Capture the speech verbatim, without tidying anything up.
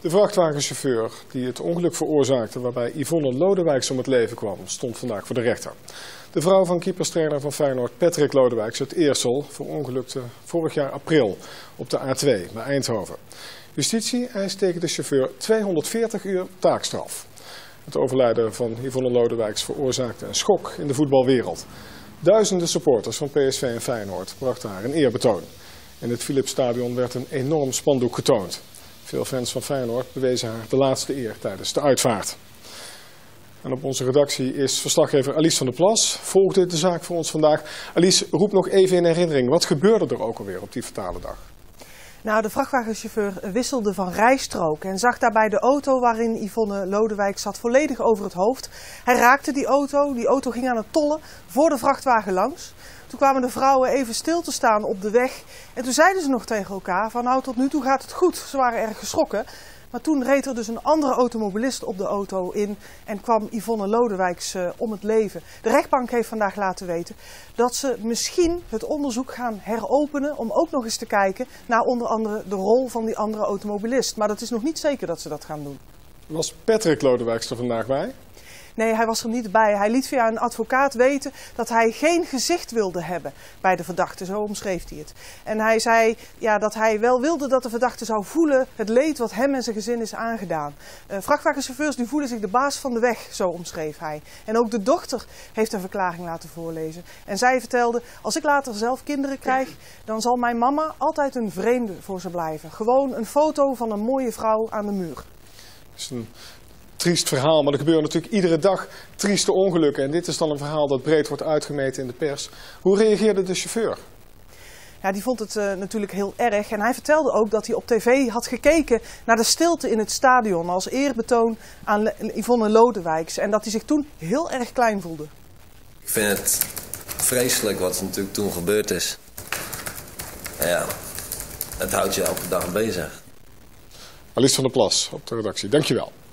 De vrachtwagenchauffeur die het ongeluk veroorzaakte waarbij Yvonne Lodewijks om het leven kwam, stond vandaag voor de rechter. De vrouw van keeperstrainer van Feyenoord, Patrick Lodewijks uit Eersel, verongelukte vorig jaar april op de A twee bij Eindhoven. Justitie eist tegen de chauffeur tweehonderdveertig uur taakstraf. Het overlijden van Yvonne Lodewijks veroorzaakte een schok in de voetbalwereld. Duizenden supporters van P S V en Feyenoord brachten haar een eerbetoon. In het Philipsstadion werd een enorm spandoek getoond. Veel fans van Feyenoord bewezen haar de laatste eer tijdens de uitvaart. En op onze redactie is verslaggever Alice van der Plas. Volgde de zaak voor ons vandaag. Alice, roep nog even in herinnering. Wat gebeurde er ook alweer op die fatale dag? Nou, de vrachtwagenchauffeur wisselde van rijstrook en zag daarbij de auto waarin Yvonne Lodewijk zat volledig over het hoofd. Hij raakte die auto, die auto ging aan het tollen voor de vrachtwagen langs. Toen kwamen de vrouwen even stil te staan op de weg en toen zeiden ze nog tegen elkaar van nou tot nu toe gaat het goed. Ze waren erg geschrokken. Maar toen reed er dus een andere automobilist op de auto in en kwam Yvonne Lodewijks uh, om het leven. De rechtbank heeft vandaag laten weten dat ze misschien het onderzoek gaan heropenen om ook nog eens te kijken naar onder andere de rol van die andere automobilist. Maar dat is nog niet zeker dat ze dat gaan doen. Was Patrick Lodewijks er vandaag bij? Nee, hij was er niet bij. Hij liet via een advocaat weten dat hij geen gezicht wilde hebben bij de verdachte. Zo omschreef hij het. En hij zei ja, dat hij wel wilde dat de verdachte zou voelen het leed wat hem en zijn gezin is aangedaan. Uh, vrachtwagenchauffeurs die voelen zich de baas van de weg, zo omschreef hij. En ook de dochter heeft een verklaring laten voorlezen. En zij vertelde, als ik later zelf kinderen krijg, dan zal mijn mama altijd een vreemde voor ze blijven. Gewoon een foto van een mooie vrouw aan de muur. Is een triest verhaal, maar er gebeuren natuurlijk iedere dag trieste ongelukken. En dit is dan een verhaal dat breed wordt uitgemeten in de pers. Hoe reageerde de chauffeur? Ja, die vond het uh, natuurlijk heel erg. En hij vertelde ook dat hij op tv had gekeken naar de stilte in het stadion als eerbetoon aan Le- Yvonne Lodewijks. En dat hij zich toen heel erg klein voelde. Ik vind het vreselijk wat er natuurlijk toen gebeurd is. Ja, het houdt je elke dag bezig. Alice van der Plas op de redactie, dankjewel.